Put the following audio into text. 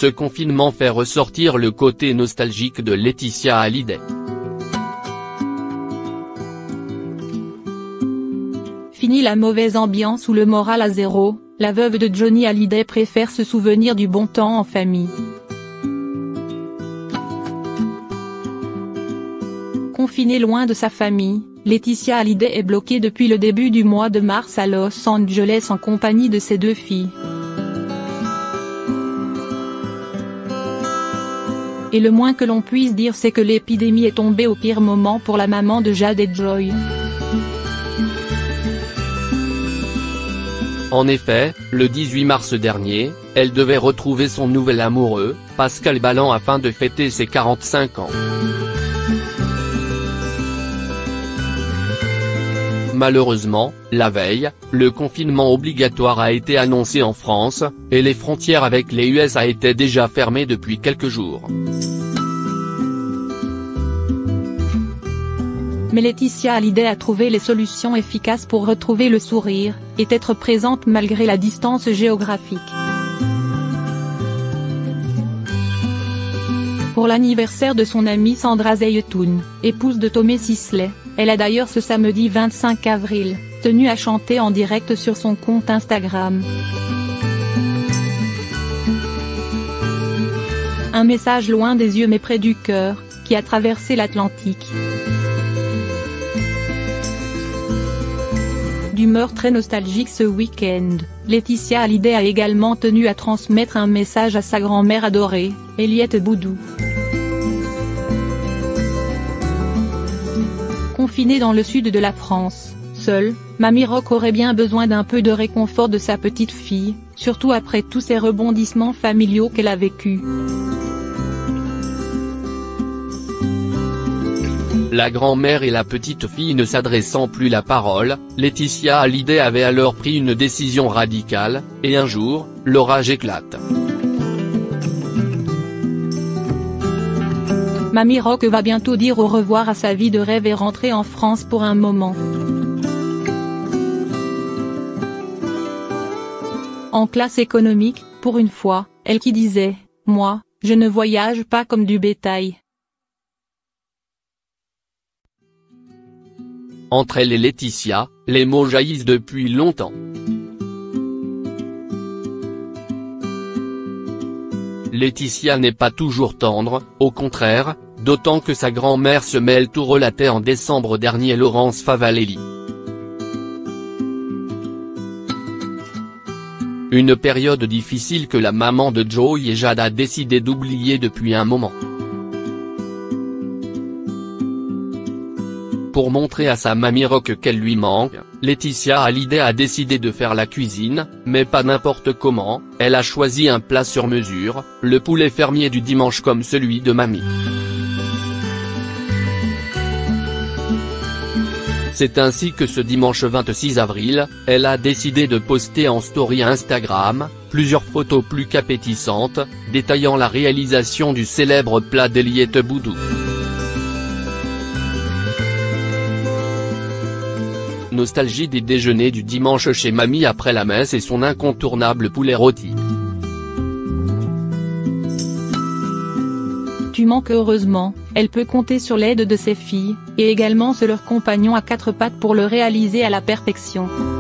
ce confinement fait ressortir le côté nostalgique de Laetitia Hallyday. Fini la mauvaise ambiance ou le moral à zéro, la veuve de Johnny Hallyday préfère se souvenir du bon temps en famille. Confinée loin de sa famille, Laetitia Hallyday est bloquée depuis le début du mois de mars à Los Angeles en compagnie de ses 2 filles. Et le moins que l'on puisse dire c'est que l'épidémie est tombée au pire moment pour la maman de Jade et Joy. En effet, le 18 mars dernier, elle devait retrouver son nouvel amoureux, Pascal Ballan, afin de fêter ses 45 ans. Malheureusement, la veille, le confinement obligatoire a été annoncé en France, et les frontières avec les USA étaient déjà fermées depuis quelques jours. Mais Laetitia Hallyday a trouvé les solutions efficaces pour retrouver le sourire, et être présente malgré la distance géographique. Pour l'anniversaire de son amie Sandra Zeytoun, épouse de Tommy Sisley, elle a d'ailleurs ce samedi 25 avril, tenu à chanter en direct sur son compte Instagram. Un message loin des yeux mais près du cœur, qui a traversé l'Atlantique. D'humeur très nostalgique ce week-end, Laetitia Hallyday a également tenu à transmettre un message à sa grand-mère adorée, Eliette Boudou. Confinée dans le sud de la France, seule, Mamie Rock aurait bien besoin d'un peu de réconfort de sa petite fille, surtout après tous ces rebondissements familiaux qu'elle a vécus. La grand-mère et la petite fille ne s'adressant plus la parole, Laetitia Hallyday avait alors pris une décision radicale, et un jour, l'orage éclate. Mamie Rock va bientôt dire au revoir à sa vie de rêve et rentrer en France pour un moment. En classe économique, pour une fois, elle qui disait « Moi, je ne voyage pas comme du bétail ». Entre elle et Laetitia, les mots jaillissent depuis longtemps. Laetitia n'est pas toujours tendre, au contraire, d'autant que sa grand-mère se mêle tout, relatait en décembre dernier Laurence Favalelli. Une période difficile que la maman de Joy et Jade a décidé d'oublier depuis un moment. Pour montrer à sa mamie Rock qu'elle lui manque, Laetitia Hallyday a décidé de faire la cuisine, mais pas n'importe comment, elle a choisi un plat sur mesure, le poulet fermier du dimanche comme celui de mamie. C'est ainsi que ce dimanche 26 avril, elle a décidé de poster en story Instagram, plusieurs photos plus qu'appétissantes, détaillant la réalisation du célèbre plat d'Eliette Boudou. Nostalgie des déjeuners du dimanche chez mamie après la messe et son incontournable poulet rôti. Tu manques heureusement, elle peut compter sur l'aide de ses filles, et également sur leur compagnon à 4 pattes pour le réaliser à la perfection.